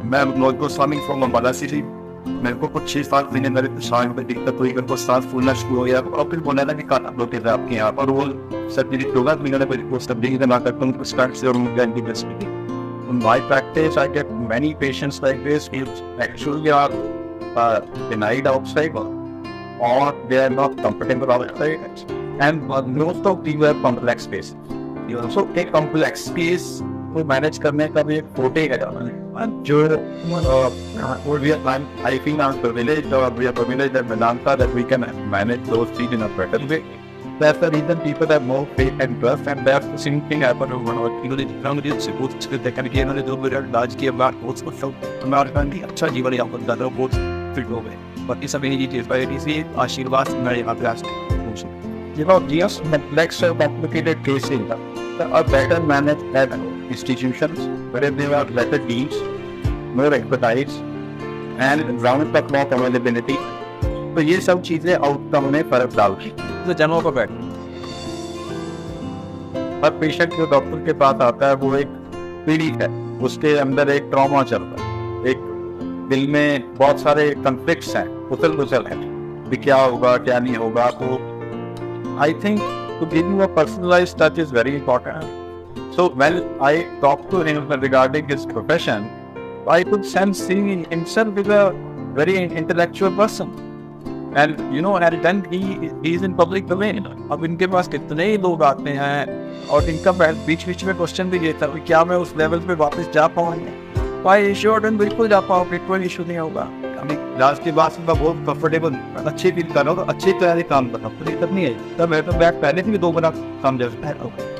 मैं Manoj Goswami from Ambala city. मेरे को कुछ 6-7 महीने मेरे शाम में दिक्कत हुई, मेरे को सांस फूलना शुरू हो गया और फिर बोला ना कि कान ब्लॉक है आपके यहाँ पर। वो सर्जरी 2 महीने में वो सर्जरी करना करता हूँ, स्टार्ट से in my practice, I get many patients like this who actually are denied outside or they are not comfortable outside, and most of these are complex cases. You also take complex case को manage करने का भी एक फोटे है जो I feel I'm privileged or we are privileged at Medanta that we can manage those things in a better way. That's the reason people have more faith and trust, and that's the same thing happened over इलाज के बाद बहुत अच्छा जीवन यापन कर रहा हूँ, बहुत फिट हो गए। बाकी सभी चीज़ से आशीर्वाद मेरे यहाँ पे yes, complex or complicated cases are better managed at institutions where there are better teams, more expertise and round the clock availability. तो ये सब चीजें आउटकम में फर्क डालती हैं। तो जनों को बैठ हर पेशेंट जो डॉक्टर के पास आता है वो एक पीड़ित है, उसके अंदर एक ट्रॉमा चल रहा है, एक दिल में बहुत सारे कॉन्फ्लिक्ट्स हैं, उथल पुथल है कि क्या होगा क्या नहीं होगा। तो I think to give you a personalized touch is very important. So when I talked to him regarding his profession, I could sense he himself is a very intellectual person. And you know, and then he is in public domain. अब इनके पास कितने ही लोग आते हैं और इनका बीच में question भी ये था कि क्या मैं उस लेवल पे वापस जा पाऊंगा। भाई श्योर बिल्कुल जा पाओगे, कोई इशू नहीं होगा। लास्ट के बाद मैं बहुत कंफर्टेबल अच्छी फील कर रहा हूँ, अच्छी तरह से काम कर रहा हूँ, दिक्कत नहीं है। तब मैं तो बैग पहले से भी 2 गुना काम जैसे